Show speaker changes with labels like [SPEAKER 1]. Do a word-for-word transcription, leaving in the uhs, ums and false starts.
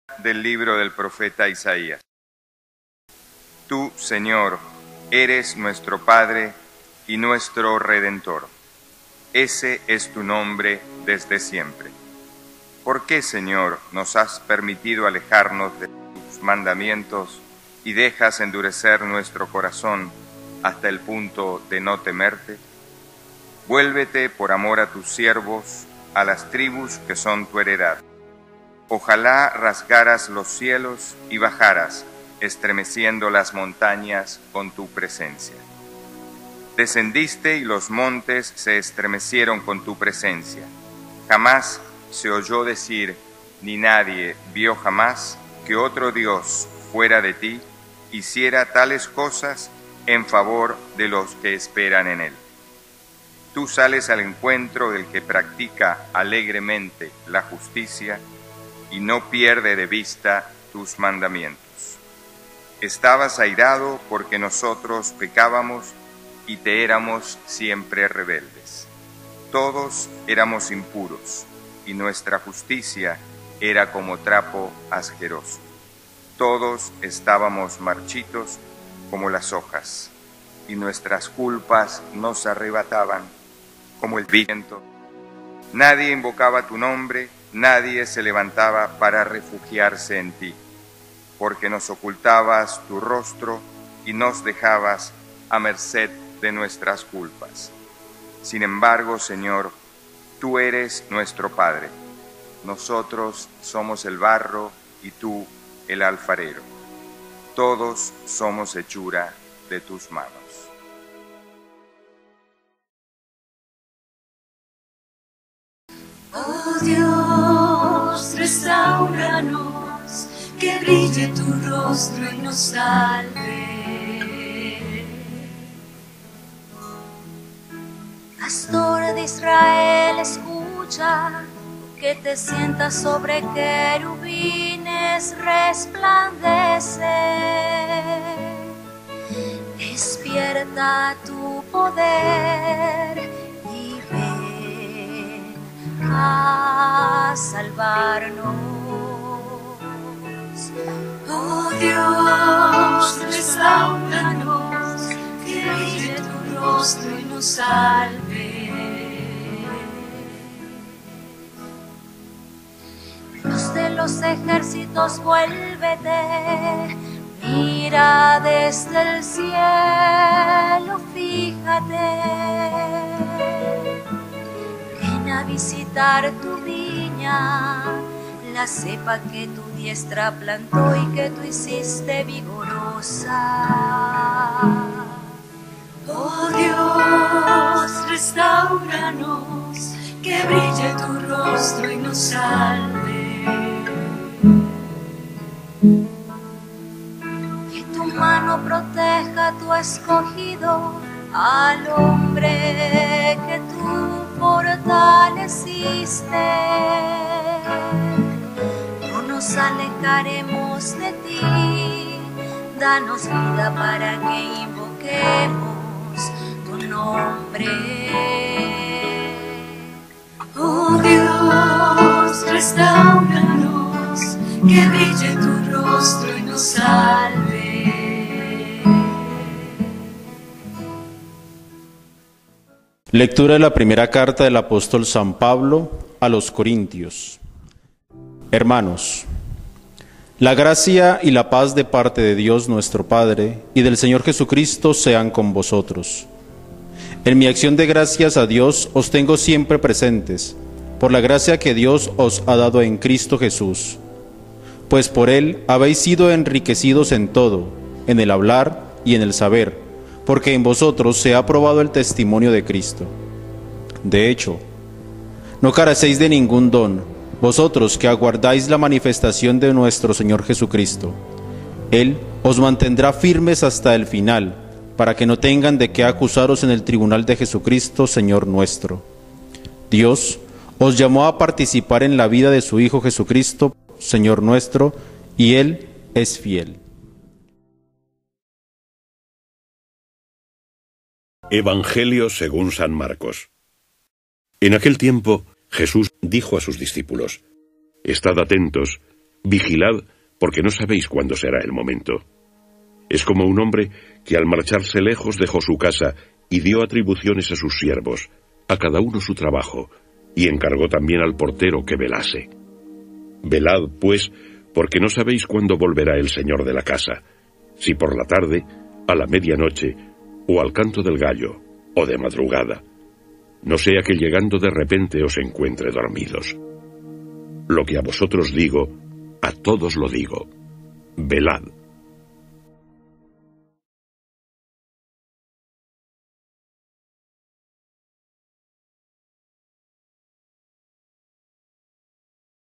[SPEAKER 1] Del libro del profeta Isaías. Tú, Señor, eres nuestro Padre y nuestro Redentor. Ese es tu nombre desde siempre. ¿Por qué, Señor, nos has permitido alejarnos de tus mandamientos y dejas endurecer nuestro corazón hasta el punto de no temerte? Vuélvete por amor a tus siervos, a las tribus que son tu heredad. Ojalá rasgaras los cielos y bajaras, estremeciendo las montañas con tu presencia. Descendiste y los montes se estremecieron con tu presencia. Jamás se oyó decir, ni nadie vio jamás, que otro Dios fuera de ti hiciera tales cosas en favor de los que esperan en él. Tú sales al encuentro del que practica alegremente la justicia y no pierde de vista tus mandamientos. Estabas airado porque nosotros pecábamos y te éramos siempre rebeldes. Todos éramos impuros y nuestra justicia era como trapo asqueroso. Todos estábamos marchitos como las hojas y nuestras culpas nos arrebataban como el viento. Nadie invocaba tu nombre, nadie se levantaba para refugiarse en ti, porque nos ocultabas tu rostro y nos dejabas a merced de nuestras culpas. Sin embargo, Señor, tú eres nuestro Padre. Nosotros somos el barro y tú el alfarero. Todos somos hechura de tus manos.
[SPEAKER 2] Oh Dios, restauranos, que brille tu rostro y nos salve. Pastor de Israel, escucha, que te sientas sobre querubines, resplandece. Despierta tu poder y ven a salvarnos. Oh Dios, restauranos, que brille tu rostro y nos salve. Dios de los ejércitos, vuélvete, mira desde el cielo, fíjate. Ven a visitar tu viña, la cepa que tu diestra plantó y que tú hiciste vigorosa. Oh Dios, restauranos, que brille tu rostro y nos salve. Que tu mano proteja a tu escogido, al hombre que tú fortaleciste. No nos alejaremos de ti, danos vida para que invoquemos tu nombre. Oh Dios, restauranos, que brille tu rostro y nos salve.
[SPEAKER 3] Lectura de la primera carta del apóstol San Pablo a los Corintios. Hermanos, la gracia y la paz de parte de Dios nuestro Padre y del Señor Jesucristo sean con vosotros. En mi acción de gracias a Dios os tengo siempre presentes, por la gracia que Dios os ha dado en Cristo Jesús. Pues por Él habéis sido enriquecidos en todo, en el hablar y en el saber, porque en vosotros se ha probado el testimonio de Cristo. De hecho, no carecéis de ningún don, vosotros que aguardáis la manifestación de nuestro Señor Jesucristo. Él os mantendrá firmes hasta el final, para que no tengan de qué acusaros en el tribunal de Jesucristo, Señor nuestro. Dios os llamó a participar en la vida de su Hijo Jesucristo, Señor nuestro, y Él es fiel.
[SPEAKER 4] Evangelio según San Marcos. En aquel tiempo, Jesús dijo a sus discípulos: Estad atentos, Vigilad, porque no sabéis cuándo será el momento. Es como un hombre que al marcharse lejos dejó su casa y dio atribuciones a sus siervos, a cada uno su trabajo, y encargó también al portero que velase. Velad, pues, porque no sabéis cuándo volverá el señor de la casa, si por la tarde, a la medianoche, o al canto del gallo, o de madrugada. No sea que llegando de repente os encuentre dormidos. Lo que a vosotros digo, a todos lo digo. Velad.